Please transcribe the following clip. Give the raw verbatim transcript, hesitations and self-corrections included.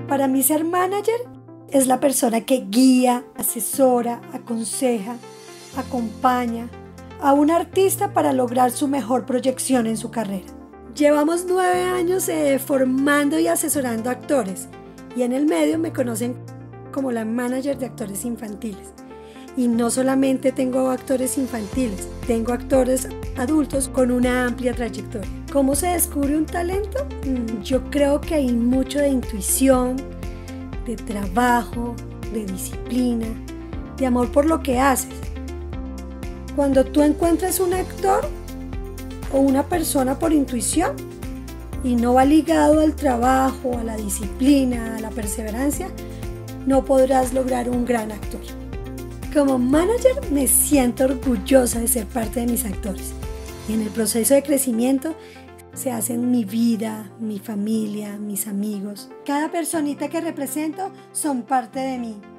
Para mí ser manager es la persona que guía, asesora, aconseja, acompaña a un artista para lograr su mejor proyección en su carrera. Llevamos nueve años eh, formando y asesorando actores y en el medio me conocen como la manager de actores infantiles. Y no solamente tengo actores infantiles, tengo actores adultos con una amplia trayectoria. ¿Cómo se descubre un talento? Yo creo que hay mucho de intuición, de trabajo, de disciplina, de amor por lo que haces. Cuando tú encuentras un actor o una persona por intuición y no va ligado al trabajo, a la disciplina, a la perseverancia, no podrás lograr un gran actor. Como manager me siento orgullosa de ser parte de mis actores y en el proceso de crecimiento se hacen mi vida, mi familia, mis amigos. Cada personita que represento son parte de mí.